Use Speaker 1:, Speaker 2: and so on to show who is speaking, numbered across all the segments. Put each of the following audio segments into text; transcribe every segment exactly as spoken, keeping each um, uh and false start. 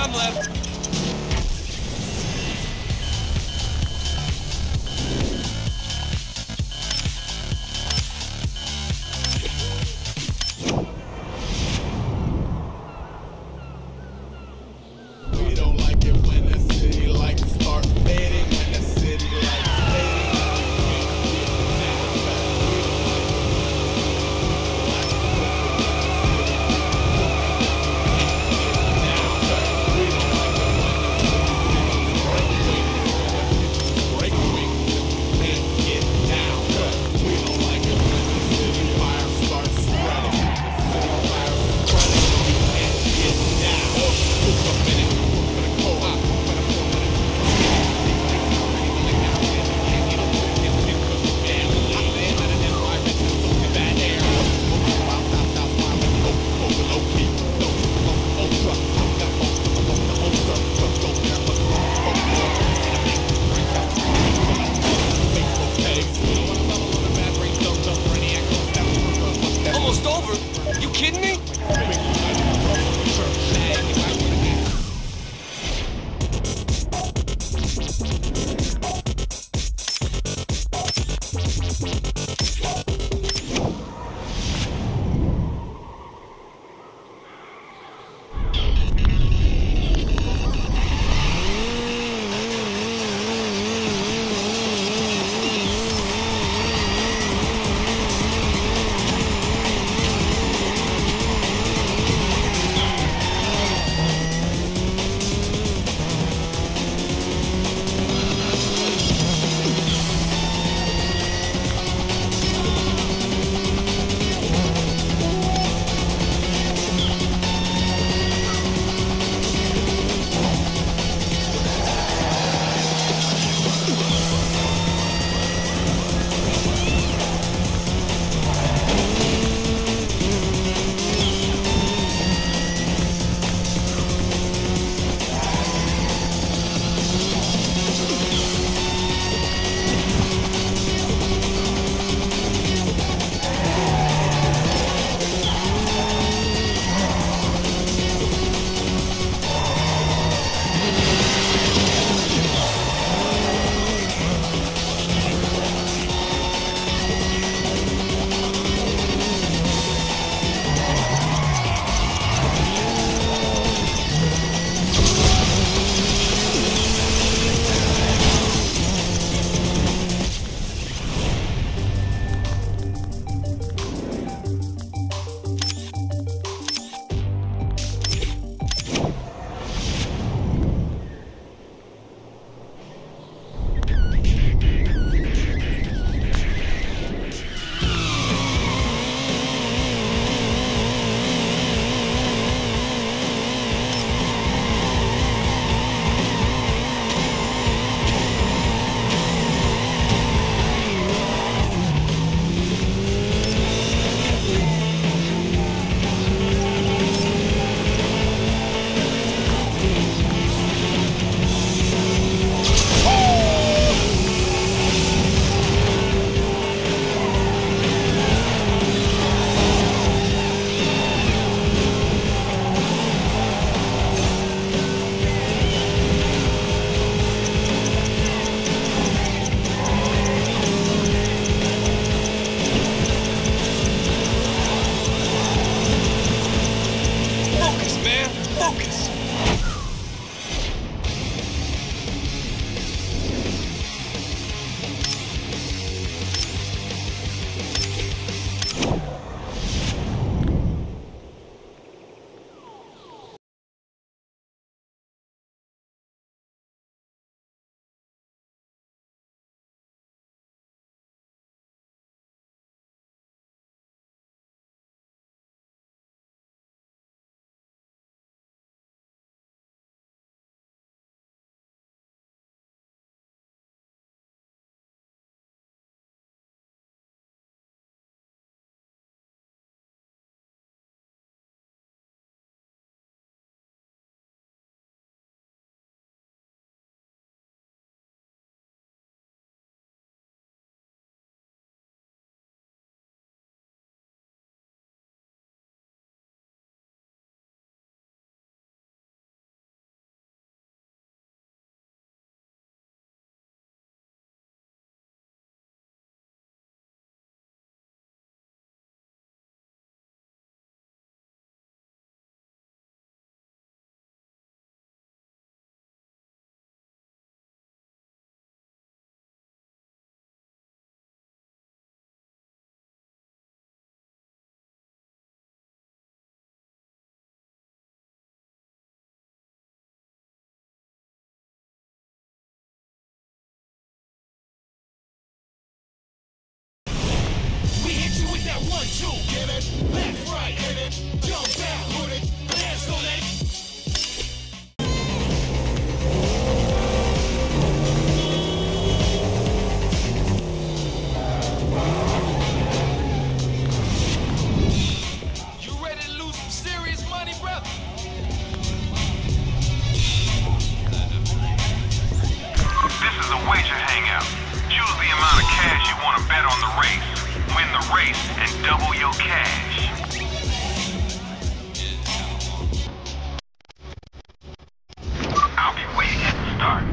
Speaker 1: time left.
Speaker 2: We don't like it when the city lights start fading, when the city lights fading.
Speaker 1: Almost over? You kidding me?
Speaker 2: that one, two, get it. Left, right, hit it. Jump down, put it. Dance on it.
Speaker 1: You ready to lose some serious money, brother?
Speaker 3: This is a wager hangout. Choose the amount of cash you want to bet on the race. Win the race and double your cash. I'll be waiting at the start.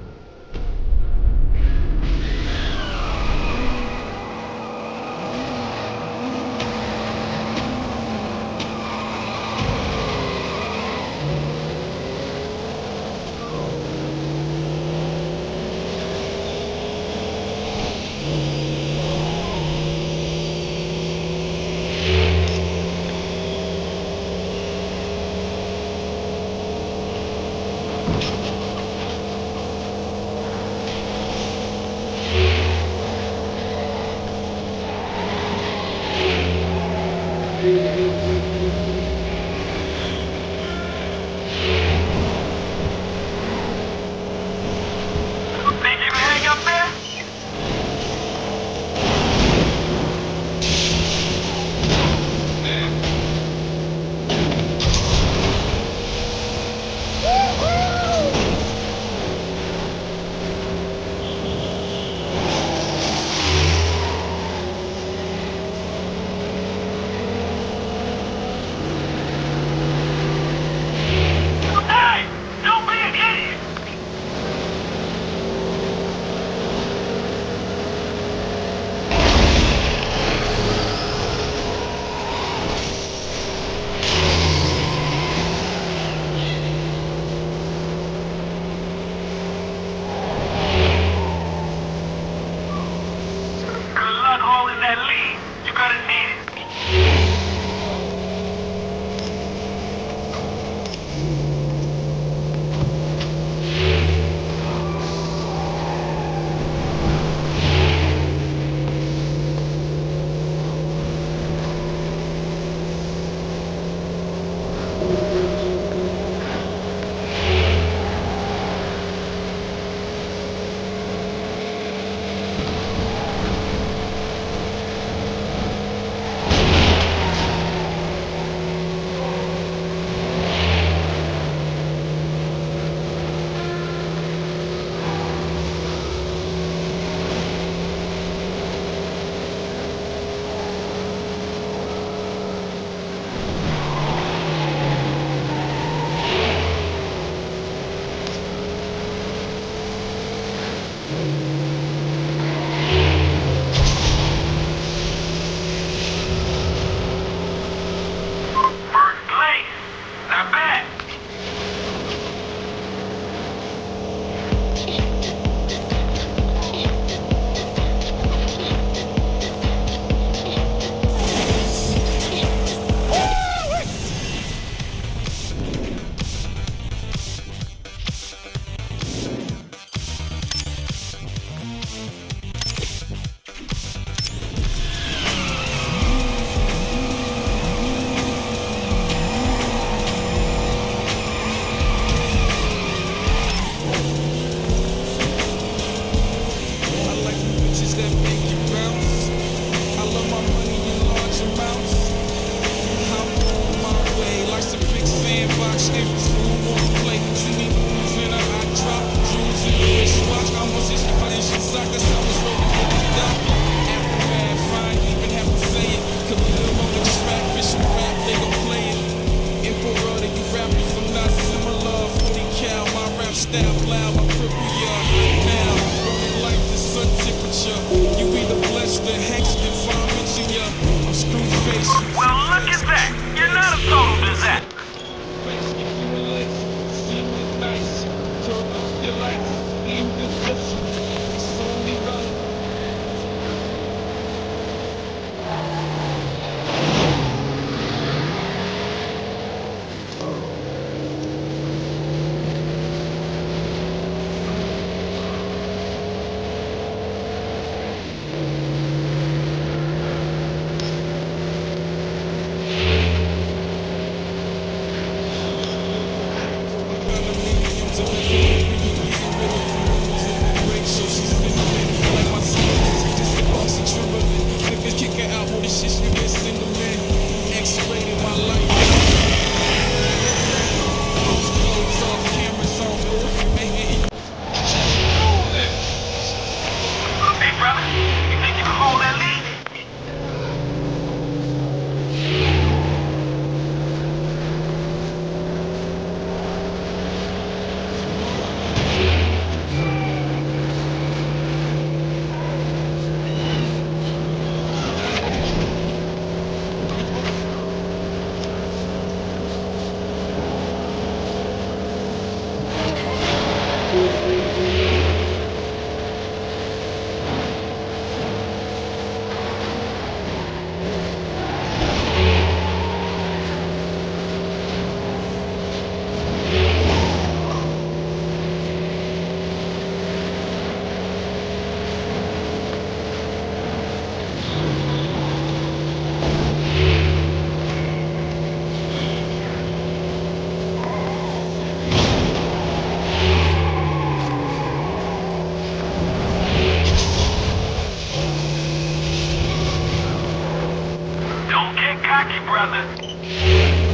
Speaker 3: Think you can hang up there? Hey! Don't be an idiot! Good luck holding that lead. You're gonna need it. First place. Not bad.
Speaker 4: I like the bitches that make you bounce. I love my money in large amounts. I'm on my way like some big sandbox. If who wants to play, see me moving up, I drop jewels in the wristwatch. I was just playing shit soccer, so I was rolling with the doc. After bad, fine, even have to say it. Could be them on the track, bitch, you rap, they gon' play it. Emperor to you rappers, I'm not similar. forty cal, my rap style loud, my purple yard now. Rolling like the sun temperature. You either blessed or hexed if I'm itching ya. I'm screw face.
Speaker 3: Well, look at that. You're not a total disaster.
Speaker 1: If you would like
Speaker 4: life. Close, close off, cameras on, making it.
Speaker 3: Hey, brother, you think you can hold that lead? Don't get cocky, brother.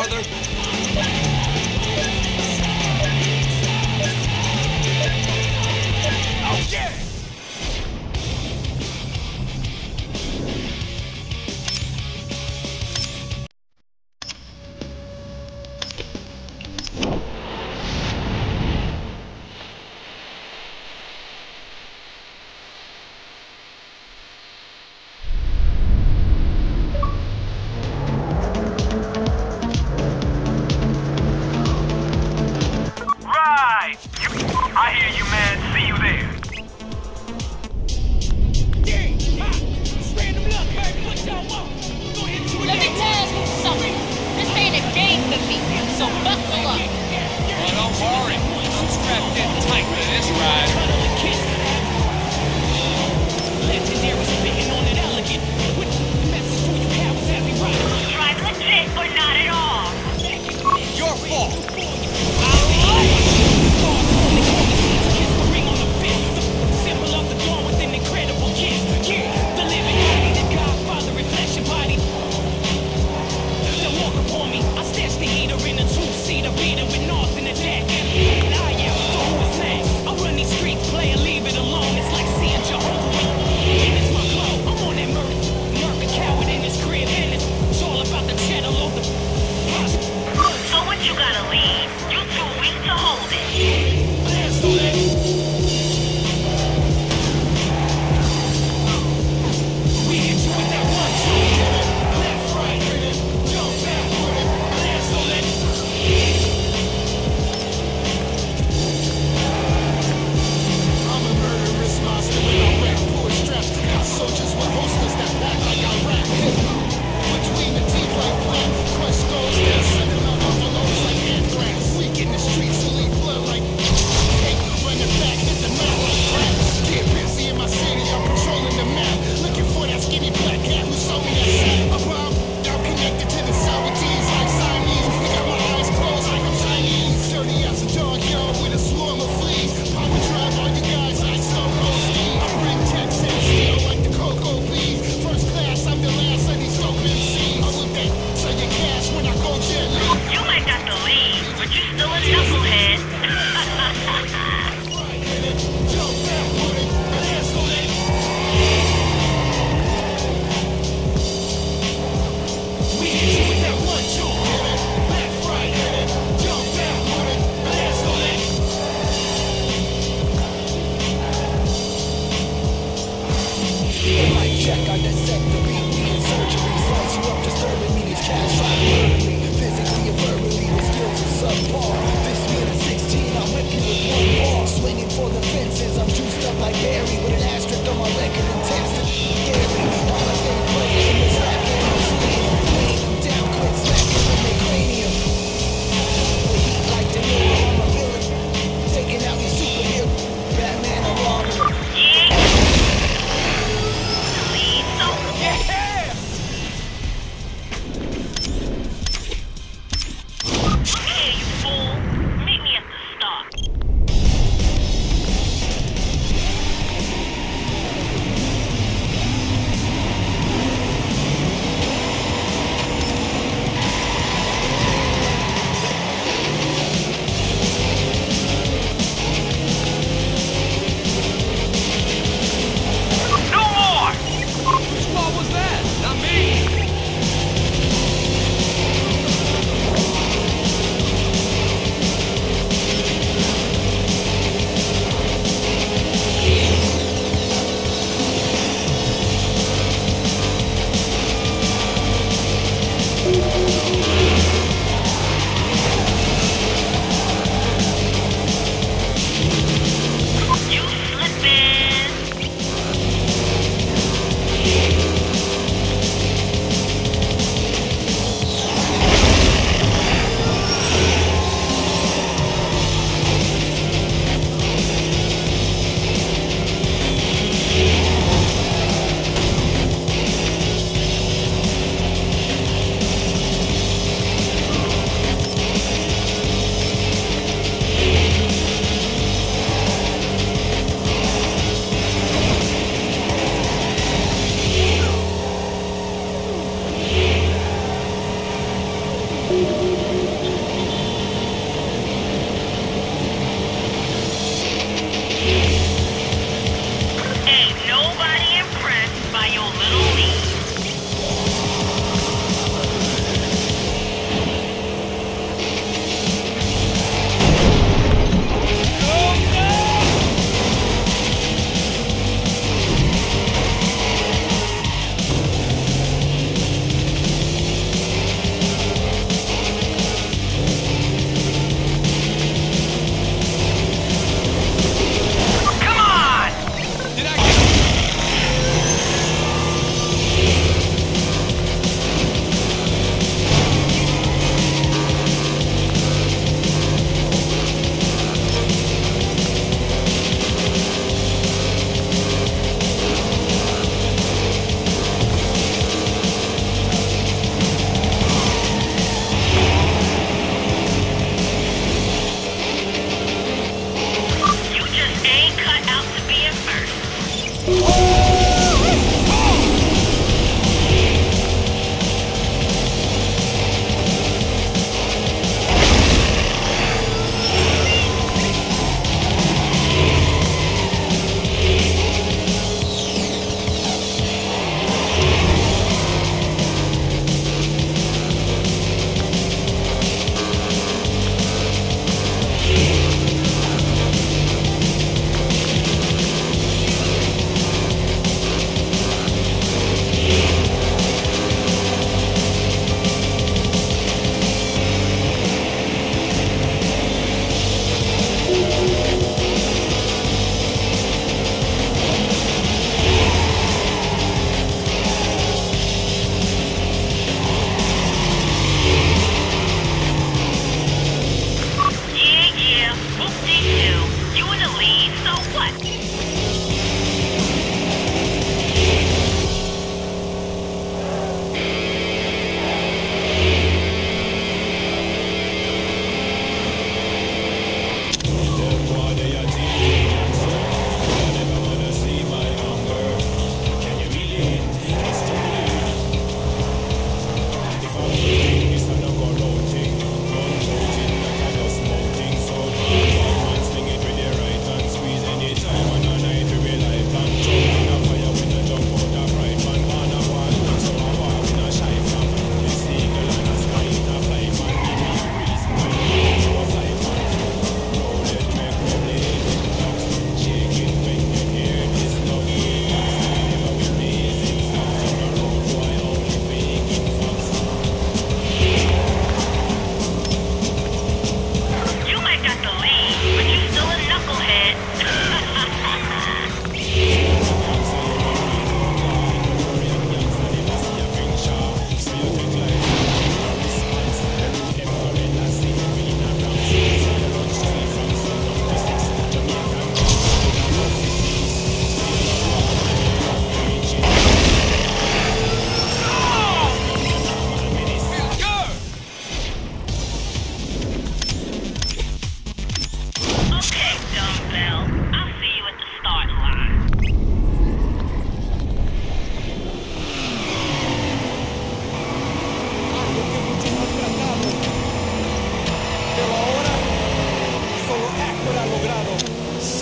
Speaker 1: farther? Oh, yeah!
Speaker 3: Right! You, I hear you, man. See you there.
Speaker 5: Let me tell you something. This ain't a game for me, so buckle up.
Speaker 1: Well, don't worry. I'm strapped in tight for this ride.
Speaker 6: Legendary spitting on it elegant. Which message will you have with every right?
Speaker 5: Drive legit or not at all.
Speaker 1: Your fault.
Speaker 6: Symbol of the dawn with an incredible kiss. Yeah, the living body, the Godfather in flesh and body. Don't walk upon me. I stash the heater in a two-seater, beater with north in the deck. And I am for who is next. I run these streets, play and leave it alone. It's like seeing Jehovah. And it's my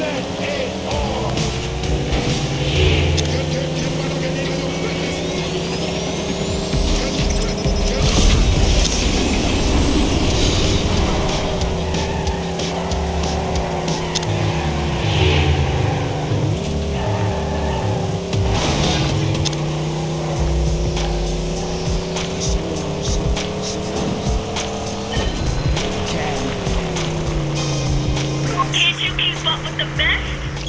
Speaker 6: set it off.
Speaker 5: Can't you keep up with the best?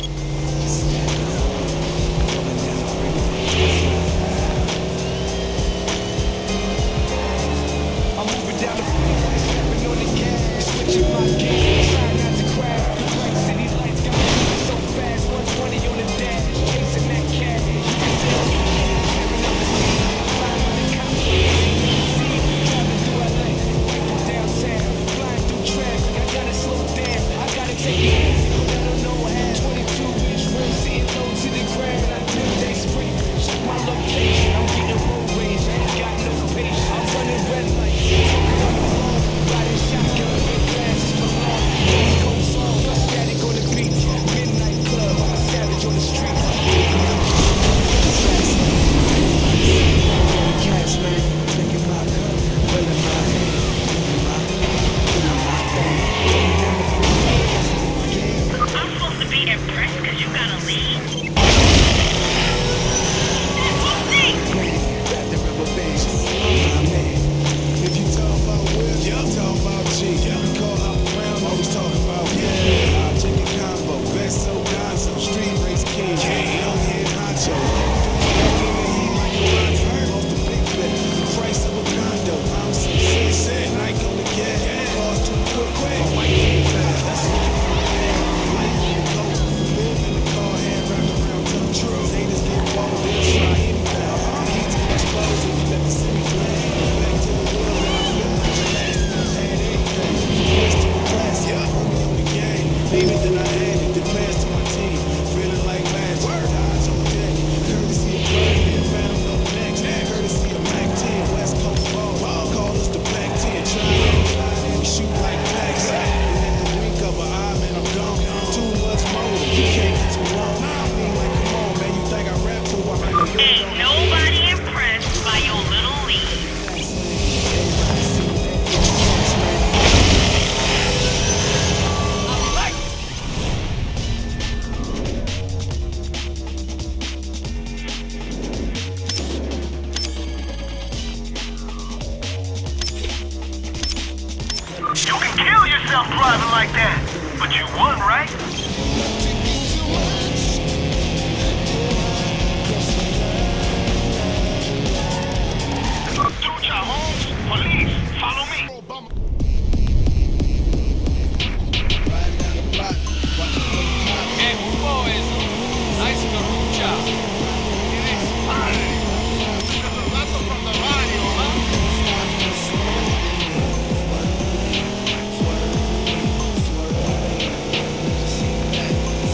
Speaker 6: I'm moving down the freeway, stepping on the gas, switching my gears, trying not to crash. The bright city lights got me moving so fast, one twenty on the dash, chasing that cash. You can tell me, tearing up the scene, flying on the cops, see, driving through L A, right from downtown, flying through traffic. I gotta slow down, I gotta take it easy, but I don't know how. twenty-two inch rims sitting low to the ground until they spring. Check my location, I'm getting road rage, I ain't got no patience. I'm running red lights, talking on the phone, riding shotgun with glasses for long. West Coast song, static on the beat, midnight club, I'm a savage on the street. Cash man, taking my cup, pulling my hand, doing my, doing my thing.
Speaker 5: I'm supposed to be impressed because you got a lead.
Speaker 6: Grab the rubber bands, my man.
Speaker 2: If you talk about Will, you talk about G. We call hop around, always talk about yeah. I'll take a combo, best so gonzo, street race king, young head honcho. He like a run turn, off the big bet. The price of a condo, I'm some shit, said Nike on the gas. Cars too quick, quick. My wife ain't fast, that's what I'm from. Life in the coast, live in the car, hand wrapped around to the truth. Haters get bold, they'll try anything. The heat's explosive, let the city flame. Back to the world, and I feel like the last. Had anything, first to the class, yeah. Only on the game, maybe then I had it, the pass to my team. Feeling like magic, odds on deck. Courtesy of Birdman, Phantom up next. Courtesy of Mac ten, West Coast ball. Call us the Pac ten, try and try and we shoot like packs. And at the wink of an eye, man, I'm gone. Too much motor, you can't catch me long. I mean, like, come on, man, you think I rap for behind the
Speaker 5: Ain't nobody impressed by your little lead.
Speaker 3: You can kill yourself driving like that, but you won, right? Trucha Holmes, police, follow me.
Speaker 2: Riding down the block, watching the clock.
Speaker 1: Hey, who is nice carucha?
Speaker 3: It is fine. That's from the radio, huh?
Speaker 2: See that?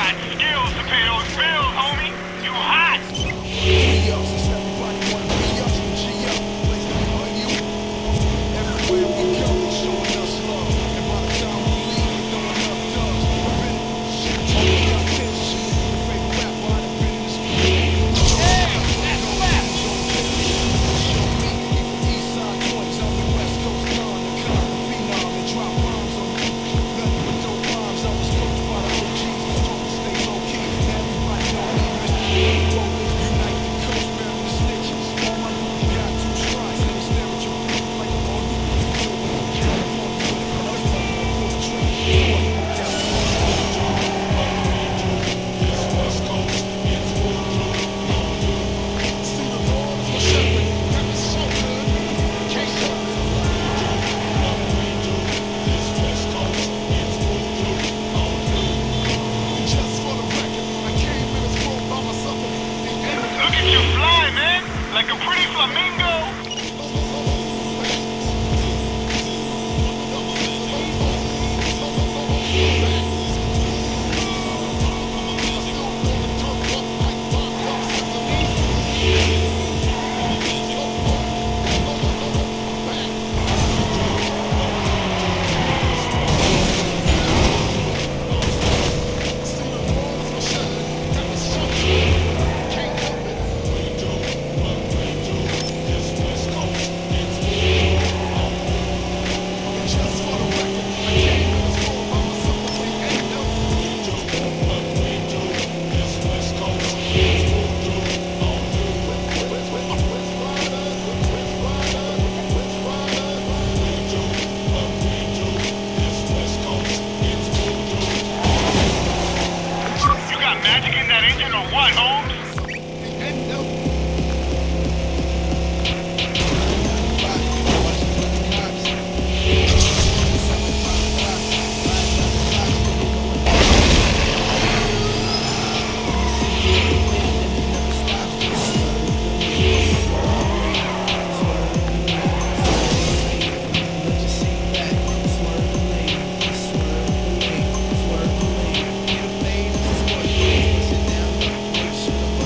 Speaker 3: got skills to pay those bills, homie. You hot.
Speaker 2: Be up, since everybody wanna be up, so G up, place them on you. Everywhere we go, we're showing us love. And by the time we leave, we're throwing up dubs. I've been shit, talking about this shit. The fake rap, but I've been in this shit.
Speaker 1: Hey, that's fat.
Speaker 2: Show me, we from East Side twenties, I'm the West Coast con, the con, the phenom, and drop bombs on you. Nothing but dope rhymes, I was coached by the O Gs. Told me stay low key, and everybody know me. Unite the coast, bury the snitches. All my people got two strikes, and they stare at you like I'm on you. Feel when I'm jump on you, and I'm on you, pull the trigger. See the Lord is my shepherd, that is so good. Can't stop. Just for the record, I came in this world by myself.
Speaker 3: Look at you fly, man. Like a pretty flamingo. You got magic in that engine or what, Holmes?
Speaker 2: Swerve the lane, get a fade, swerve the lane, sit down, make sure the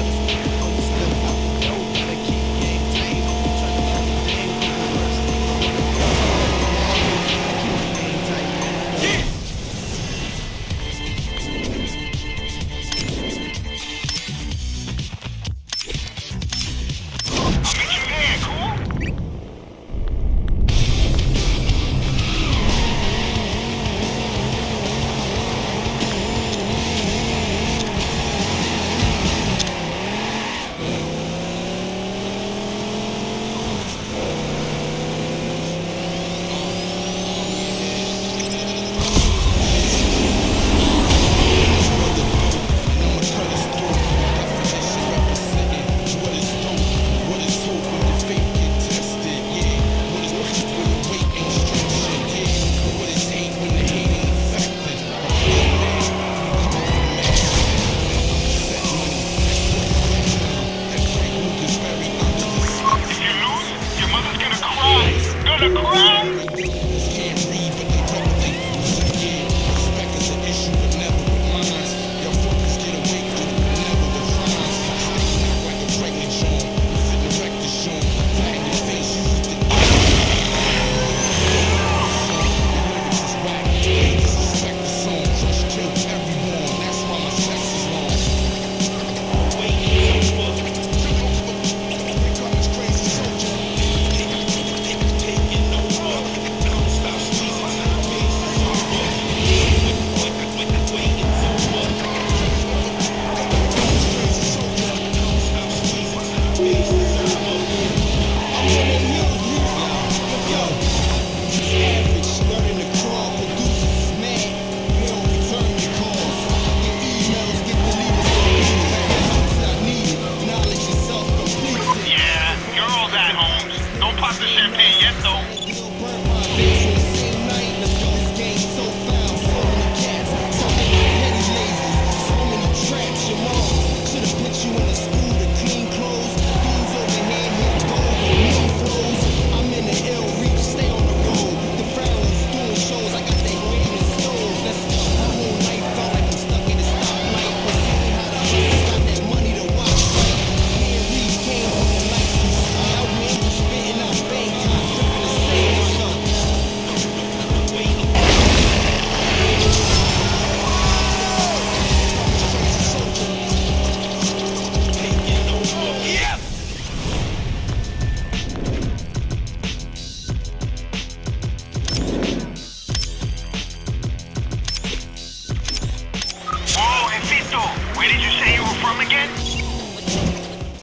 Speaker 3: again?